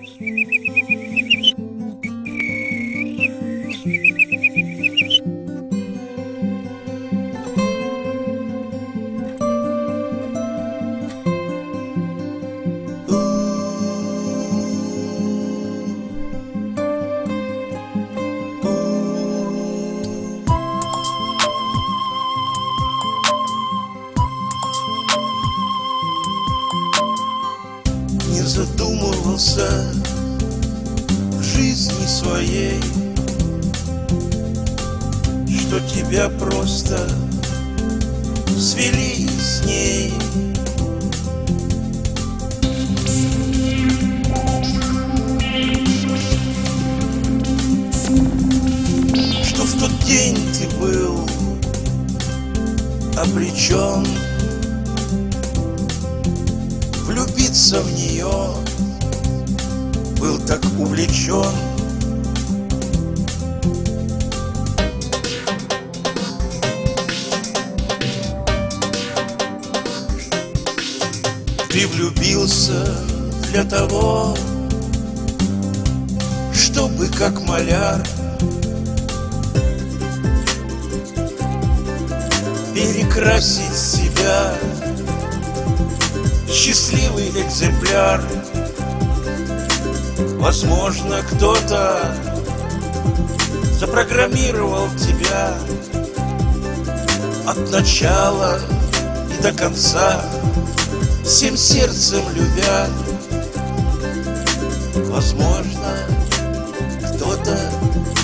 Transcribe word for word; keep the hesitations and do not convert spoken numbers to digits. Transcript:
Не задумывался в жизни своей, что тебя просто свели с ней. Что в тот день ты был обречен влюбиться в нее, был так увлечен. Ты влюбился для того, чтобы как маляр перекрасить себя, счастливый экземпляр. Возможно, кто-то запрограммировал тебя от начала и до конца, всем сердцем любя. Возможно, кто-то